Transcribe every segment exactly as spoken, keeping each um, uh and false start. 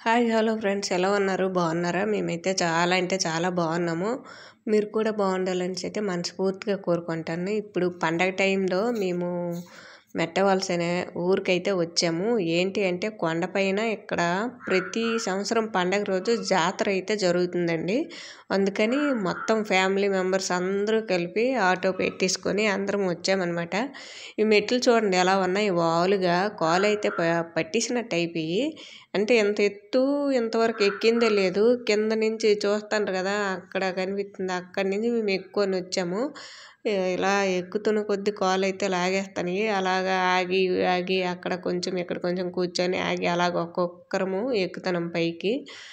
Hi hello friends, ఎలా ఉన్నారు? బాగున్నారా? మేమైతే చాలా అంటే చాలా బాగున్నాము. మీరు కూడా బాగుండాలని అయితే మనస్ఫూర్తిగా కోరుకుంటాను. ఇప్పుడు పండగ టైంలో మేము మెట్టవలస అనే ఊరికైతే వచ్చాము. ఏంటి అంటే కొండపైన ఇక్కడ ప్రతి సంవత్సరం పండగ రోజు జాతర అయితే జరుగుతుందండి. అందుకని మొత్తం ఫ్యామిలీ మెంబర్స్ అందరూ కలిపి ఆటో పెట్టేసుకొని అందరం వచ్చామన్నమాట. ఈ మెట్లు చూడండి ఎలా ఉన్నాయి, వాలుగా కాలు అయితే పట్టేసినట్టు అయిపోయి, అంటే ఎంత ఎత్తు ఇంతవరకు ఎక్కిందే లేదు. కింద నుంచి చూస్తాను కదా, అక్కడ కనిపిస్తుంది, అక్కడి నుంచి మేము ఎక్కుకొని వచ్చాము. ఇలా ఎక్కుతున్న కొద్ది కాలు అయితే లాగేస్తాను. అలాగా ఆగి ఆగి అక్కడ కొంచెం ఇక్కడ కొంచెం కూర్చొని ఆగి అలాగ ఒక్కొక్కరము ఎక్కుతున్నాం పైకి.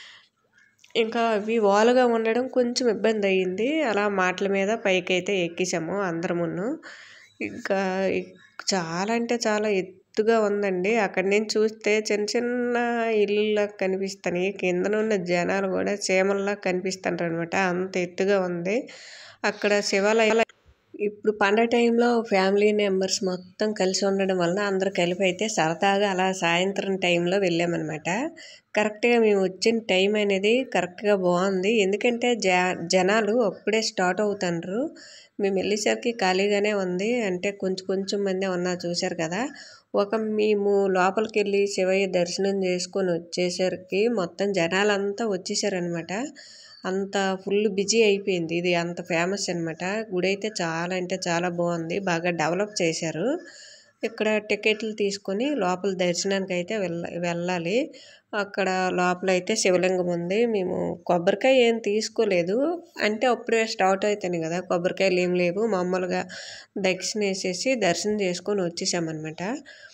ఇంకా అవి వాలుగా ఉండడం కొంచెం ఇబ్బంది అయ్యింది. అలా మాటల మీద పైకి అయితే ఎక్కేసాము అందరమును. ఇంకా చాలా అంటే చాలా ఎత్తుగా ఉందండి. అక్కడి నుంచి చూస్తే చిన్న చిన్న ఇల్లులా కనిపిస్తాయి. కిందనున్న జనాలు కూడా చీమల్లా కనిపిస్తుంటారు అనమాట, అంత ఎత్తుగా ఉంది. అక్కడ శివాలయం ఇప్పుడు పండగ టైంలో ఫ్యామిలీ మెంబర్స్ మొత్తం కలిసి ఉండడం వలన అందరూ కలిపి అయితే సరదాగా అలా సాయంత్రం టైంలో వెళ్ళామన్నమాట. కరెక్ట్గా మేము వచ్చిన టైం అనేది కరెక్ట్గా బాగుంది. ఎందుకంటే జ జనాలు అప్పుడే స్టార్ట్ అవుతుండ్రు. మేము వెళ్ళేసరికి ఖాళీగానే ఉంది. అంటే కొంచెం కొంచెం మంది ఉన్నారు, చూశారు కదా. ఒక మేము లోపలికి వెళ్ళి శివయ్య దర్శనం చేసుకొని వచ్చేసరికి మొత్తం జనాలంతా వచ్చేసారనమాట. అంత ఫుల్ బిజీ అయిపోయింది. ఇది అంత ఫేమస్ అనమాట. గుడి అయితే చాలా అంటే చాలా బాగుంది, బాగా డెవలప్ చేశారు. ఇక్కడ టికెట్లు తీసుకొని లోపల దర్శనానికి అయితే వెళ్ళ వెళ్ళాలి. అక్కడ లోపల అయితే శివలింగం ఉంది. మేము కొబ్బరికాయ ఏం తీసుకోలేదు, అంటే అప్పుడే స్టార్ట్ అవుతాను కదా, కొబ్బరికాయలు ఏం లేవు. మామూలుగా దక్షిణ వేసేసి దర్శనం చేసుకొని వచ్చేసామన్నమాట.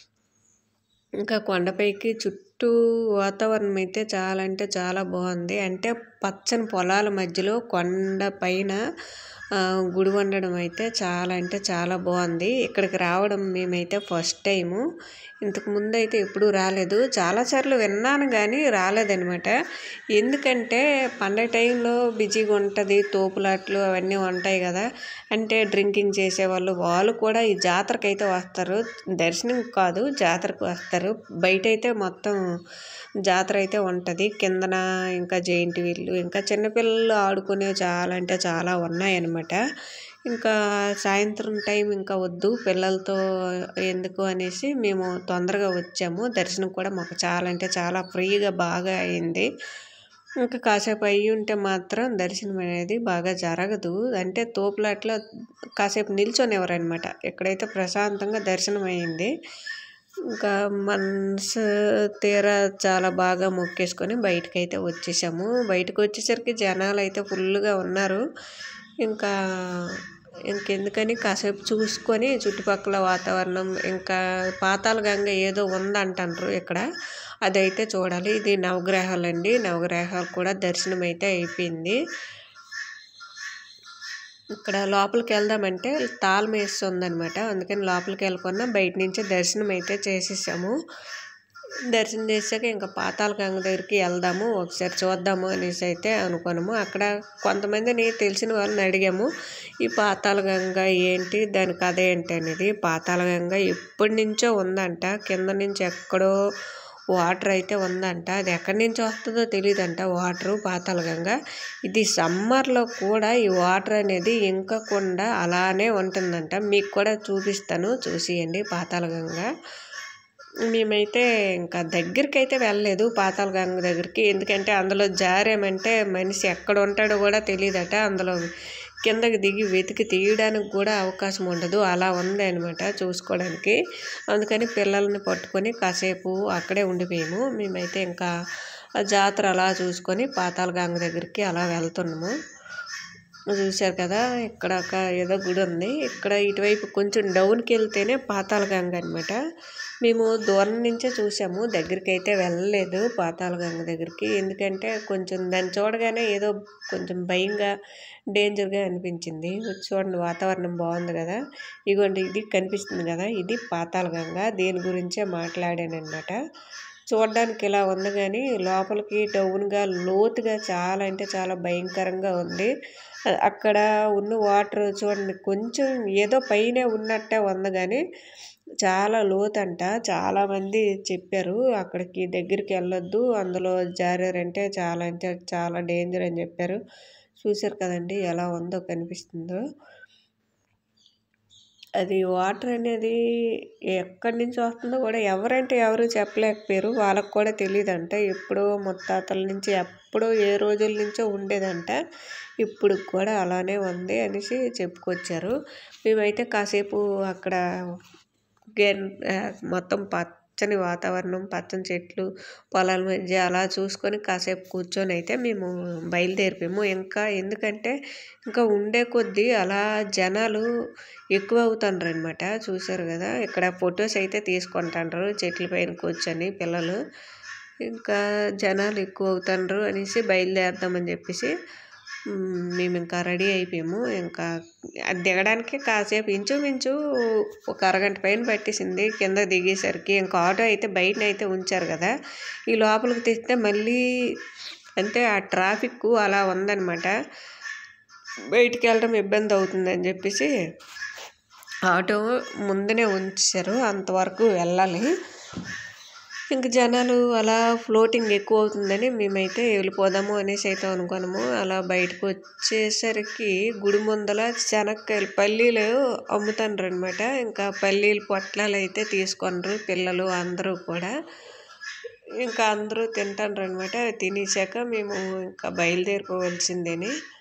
ఇంకా కొండపైకి చుట్టూ వాతావరణం అయితే చాలా అంటే చాలా బాగుంది. అంటే పచ్చని పొలాల మధ్యలో కొండ పైన గుడి ఉండడం అయితే చాలా అంటే చాలా బాగుంది. ఇక్కడికి రావడం మేమైతే ఫస్ట్ టైము. ఇంతకు ముందు అయితే ఎప్పుడూ రాలేదు. చాలాసార్లు విన్నాను కానీ రాలేదనమాట. ఎందుకంటే పండగ టైంలో బిజీగా ఉంటుంది, తోపులాట్లు అవన్నీ ఉంటాయి కదా. అంటే డ్రింకింగ్ చేసేవాళ్ళు వాళ్ళు కూడా ఈ జాతరకు అయితే వస్తారు. దర్శనం కాదు, జాతరకు వస్తారు. బయట అయితే మొత్తం జాతర అయితే ఉంటుంది. కిందన ఇంకా జెయింట్ వీళ్ళు, ఇంకా చిన్నపిల్లలు ఆడుకునేవి చాలా అంటే చాలా ఉన్నాయన్నమాట. ఇంకా సాయంత్రం టైం ఇంకా వద్దు పిల్లలతో ఎందుకు అనేసి మేము తొందరగా వచ్చాము. దర్శనం కూడా మాకు చాలా అంటే చాలా ఫ్రీగా బాగా అయింది. ఇంకా కాసేపు అయ్యి ఉంటే మాత్రం దర్శనం అనేది బాగా జరగదు. అంటే తోపులాట్లో కాసేపు నిల్చొనివ్వరనమాట. ఇక్కడైతే ప్రశాంతంగా దర్శనం అయింది. ఇంకా మనసు తీరా చాలా బాగా మొక్కేసుకొని బయటకైతే వచ్చేసాము. బయటకు వచ్చేసరికి జనాలు అయితే ఫుల్గా ఉన్నారు. ఇంకా ఇంకెందుకని కాసేపు చూసుకొని చుట్టుపక్కల వాతావరణం, ఇంకా పాతాళ గంగ ఏదో ఉందంటారు ఇక్కడ, అదైతే చూడాలి. ఇది నవగ్రహాలు అండి. నవగ్రహాలు కూడా దర్శనం అయితే అయిపోయింది. ఇక్కడ లోపలికి వెళ్దామంటే తాళం వేసి ఉందనమాట. అందుకని లోపలికి వెళ్ళకుండా బయట నుంచే దర్శనం అయితే చేసేసాము. దర్శనం చేసాక ఇంకా పాతాళ గంగ దగ్గరికి వెళ్దాము, ఒకసారి చూద్దాము అనేసి అయితే అనుకున్నాము. అక్కడ కొంతమందిని తెలిసిన వాళ్ళని అడిగాము, ఈ పాతాళ గంగ ఏంటి, దాని కథ ఏంటి అనేది. పాతాళ గంగ ఎప్పటి నుంచో ఉందంట. కింద నుంచి ఎక్కడో వాటర్ అయితే ఉందంట. అది ఎక్కడి నుంచి వస్తుందో తెలియదంట వాటరు, పాతాళ గంగ. ఇది సమ్మర్లో కూడా ఈ వాటర్ అనేది ఇంకకుండా అలానే ఉంటుందంట. మీకు కూడా చూపిస్తాను, చూసియండి పాతాళ గంగ. మేమైతే ఇంకా దగ్గరికి అయితే వెళ్ళలేదు పాతాళ గంగ దగ్గరికి. ఎందుకంటే అందులో జారేమంటే మనిషి ఎక్కడ ఉంటాడో కూడా తెలియదట. అందులో కిందకి దిగి వెతికి తీయడానికి కూడా అవకాశం ఉండదు, అలా ఉంది అనమాట చూసుకోవడానికి. అందుకని పిల్లల్ని పట్టుకొని కాసేపు అక్కడే ఉండిపోయాము. మేమైతే ఇంకా జాతర అలా చూసుకొని పాతాళ గంగ దగ్గరికి అలా వెళ్తున్నాము. చూశారు కదా, ఇక్కడ ఒక ఏదో గుడి ఉంది. ఇక్కడ ఇటువైపు కొంచెం డౌన్కి వెళ్తేనే పాతాళ గంగ అనమాట. మేము దూరం నుంచే చూసాము, దగ్గరికి అయితే వెళ్ళలేదు పాతాళ గంగ దగ్గరికి. ఎందుకంటే కొంచెం దాన్ని చూడగానే ఏదో కొంచెం భయంగా, డేంజర్గా అనిపించింది. చూడండి వాతావరణం బాగుంది కదా. ఇగోండి ఇది కనిపిస్తుంది కదా, ఇది పాతాళ గంగ. దీని గురించే మాట్లాడానమాట. చూడడానికి ఇలా ఉంది కానీ లోపలికి డౌన్గా లోతుగా చాలా అంటే చాలా భయంకరంగా ఉంది. అక్కడ ఉన్న వాటర్ చూడండి కొంచెం ఏదో పైన ఉన్నట్టే ఉంది కానీ చాలా లోతంట. చాలామంది చెప్పారు అక్కడికి దగ్గరికి వెళ్ళొద్దు, అందులో జారారంటే చాలా అంటే చాలా డేంజర్ అని చెప్పారు. చూసారు కదండి ఎలా ఉందో కనిపిస్తుందో. అది వాటర్ అనేది ఎక్కడి నుంచి వస్తుందో కూడా ఎవరంటే ఎవరు చెప్పలేకపోయారు. వాళ్ళకి కూడా తెలీదంట. ఎప్పుడో ముత్తాతల నుంచి ఎప్పుడో ఏ రోజుల నుంచో ఉండేదంట. ఇప్పుడు కూడా అలానే ఉంది అనేసి చెప్పుకొచ్చారు. మేమైతే కాసేపు అక్కడ గెన్ మొత్తం పచ్చని వాతావరణం, పచ్చని చెట్లు, పొలాల మధ్య అలా చూసుకొని కాసేపు కూర్చొని అయితే మేము బయలుదేరిపోయాము. ఇంకా ఎందుకంటే ఇంకా ఉండే కొద్దీ అలా జనాలు ఎక్కువ అవుతుండ్రు అనమాట. చూసారు కదా, ఇక్కడ ఫొటోస్ అయితే తీసుకుంటాండ్రు చెట్ల పైన కూర్చొని పిల్లలు. ఇంకా జనాలు ఎక్కువ అవుతుండ్రు అనేసి బయలుదేరుదామని చెప్పేసి మేము ఇంకా రెడీ అయిపోయాము. ఇంకా అది దిగడానికి కాసేపు ఇంచుమించు ఒక అరగంట పైన పట్టేసింది కింద దిగేసరికి. ఇంకా ఆటో అయితే బయటనైతే ఉంచారు కదా, ఈ లోపలికి తెస్తే మళ్ళీ అంటే ఆ ట్రాఫిక్ అలా ఉందన్నమాట. బయటికి వెళ్ళడం ఇబ్బంది అవుతుందని చెప్పేసి ఆటో ముందునే ఉంచారు, అంతవరకు వెళ్ళాలి. ఇంక జనాలు అలా ఫ్లోటింగ్ ఎక్కువ అవుతుందని మేమైతే వెళ్ళిపోదాము అనేసి అయితే అనుకున్నాము. అలా బయటకు వచ్చేసరికి గుడి ముందల శనక్కాయలు పల్లీలు అమ్ముతాండ్రు అనమాట. ఇంకా పల్లీలు పొట్లాలు అయితే తీసుకొండ్రు పిల్లలు అందరూ కూడా. ఇంకా అందరూ తింటాండ్రు అనమాట. తినేసాక మేము ఇంకా బయలుదేరిపోవలసిందేని.